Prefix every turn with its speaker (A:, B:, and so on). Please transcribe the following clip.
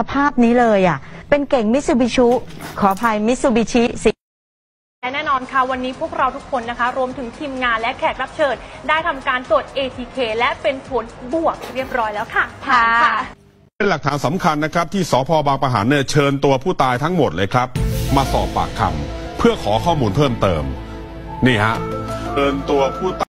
A: ภาพนี้เลยอ่ะเป็นเก่งมิตซูบิชิขออภัยมิตซูบิชิ
B: และแน่นอนค่ะวันนี้พวกเราทุกคนนะคะรวมถึงทีมงานและแขกรับเชิญได้ทำการตรวจ ATK และเป็นผลบวกเรียบร้อยแล้วค่ะ
C: เป็นหลักฐานสำคัญนะครับที่สพ.บางปะหันเนี่ยเชิญตัวผู้ตายทั้งหมดเลยครับมาสอบปากคำเพื่อขอข้อมูลเพิ่มเติมนี่ฮะเชิญตัวผู้ตาย